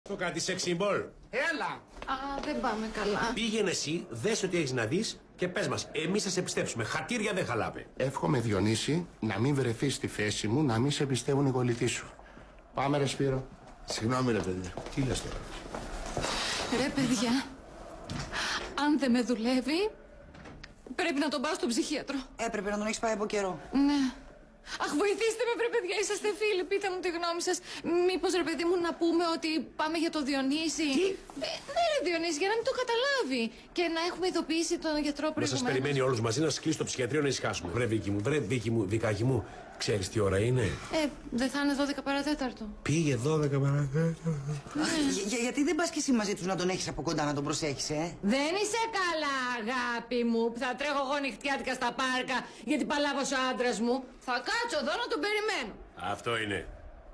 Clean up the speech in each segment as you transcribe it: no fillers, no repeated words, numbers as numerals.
Το κάτι σεξ σύμπολ. Έλα. Α, δεν πάμε καλά. Πήγαινε εσύ, δες ό,τι έχεις να δεις και πες μας. Εμείς θα σε πιστέψουμε. Χατήρια δεν χαλάμε. Εύχομαι, Διονύση, να μην βρεθείς στη θέση μου, να μην σε πιστεύουν οι κολλητοί σου. Πάμε, ρε Σπύρο. Συγγνώμη, ρε παιδιά. Τι λες τώρα? Ρε παιδιά, αν δεν με δουλεύει, πρέπει να τον πάω στον ψυχίατρο. Έπρεπε να τον έχεις πάει από καιρό. Ναι. Αχ, βοηθήστε με, βρε παιδιά, είσαστε φίλοι, πείτε μου τη γνώμη σας. Μήπως, ρε παιδί μου, να πούμε ότι πάμε για το Διονύση. Τι? Ναι, ρε Διονύση, για να μην το καταλάβει. Και να έχουμε ειδοποιήσει τον γιατρό Να προηγουμένως. σας περιμένει όλους μαζί να σας κλείσει το ψυχιατρίο να ησυχάσουμε. Βρε Βίκη μου, βρε Βίκη μου, Βικάκι μου. Ξέρεις τι ώρα είναι? Δεν θα είναι 12 παρατέταρτο. Πήγε 12 παρατέταρτο. Γιατί δεν πας και εσύ μαζί τους να τον έχεις από κοντά, να τον προσέχεις, Δεν είσαι καλά, αγάπη μου, που θα τρέχω εγώ νυχτιάτικα στα πάρκα γιατί παλάβωσε ο άντρας μου. Θα κάτσω εδώ να τον περιμένω. Αυτό είναι.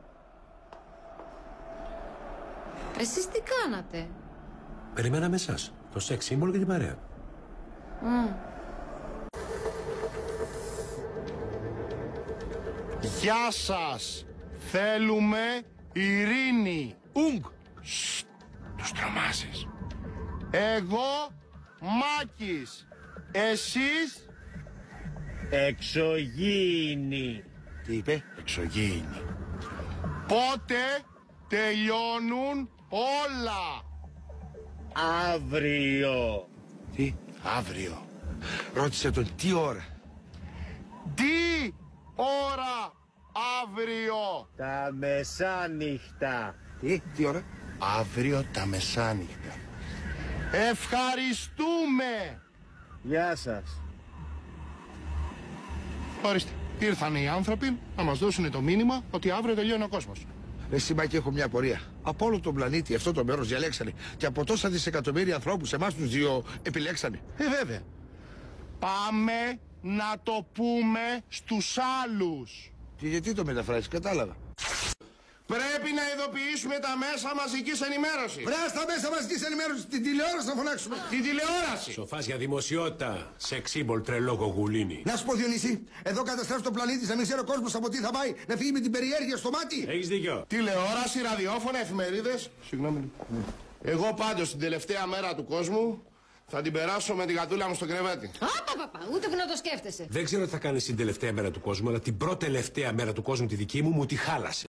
Εσείς τι κάνατε? Περιμέναμε εσάς. Το σεξ σύμβολο και την παρέα. Γεια σας. Θέλουμε ειρήνη. Ουγγ. Τους τρομάζεις. Εγώ Μάκης. Εσείς Εξωγήινη. Τι είπε? εξωγήινοι. Πότε τελειώνουν όλα? Αύριο. Τι? Αύριο. Ρώτησε τον τι ώρα. Τι ώρα αύριο? Τα μεσάνυχτα. Τι ώρα? Αύριο τα μεσάνυχτα. Ευχαριστούμε. Γεια σας. Ορίστε, ήρθαν οι άνθρωποι να μας δώσουν το μήνυμα ότι αύριο τελειώνει ο κόσμος. Εσύ Μάκη, έχω μια απορία. Από όλο τον πλανήτη αυτό το μέρος διαλέξανε και από τόσα δισεκατομμύρια ανθρώπους εμάς τους δύο επιλέξανε. Βέβαια. Πάμε να το πούμε στους άλλους. Και γιατί το μεταφράζεις, κατάλαβα. Πρέπει να ειδοποιήσουμε τα μέσα μαζικής ενημέρωσης. Βρες τα μέσα μαζικής ενημέρωσης, την τηλεόραση να φωνάξουμε. Την τηλεόραση. Σοφάς για δημοσιότητα. Σεξ σύμβολ, τρελό κοκκουλίνι. Να σου πω, Διονύση, εδώ καταστρέφει τον πλανήτη, να μην ξέρει ο κόσμος από τι θα πάει, να φύγει με την περιέργεια στο μάτι. Έχεις δίκιο. Τηλεόραση, ραδιόφωνα, εφημερίδες. Συγγνώμη. Εγώ πάντως την τελευταία μέρα του κόσμου θα την περάσω με την γατούλα μου στο κρεβάτι. Παπα, ούτε που να το σκέφτεσαι. Δεν ξέρω τι θα κάνεις την τελευταία μέρα του κόσμου, αλλά την πρώτη τελευταία μέρα του κόσμου τη δική μου τη χάλασε.